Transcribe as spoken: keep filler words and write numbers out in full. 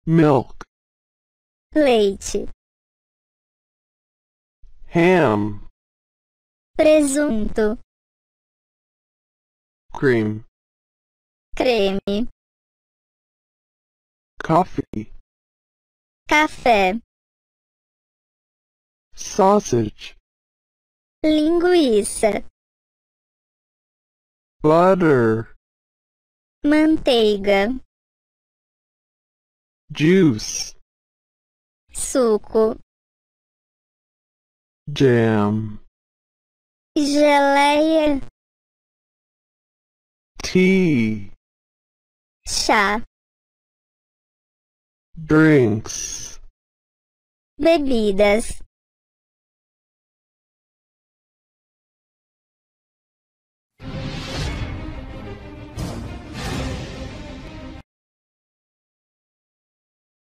milk, leite, ham, presunto, cream, creme, coffee, café, sausage, linguiça, butter, manteiga, juice, suco, jam, geleia, tea, chá, drinks. bebidas.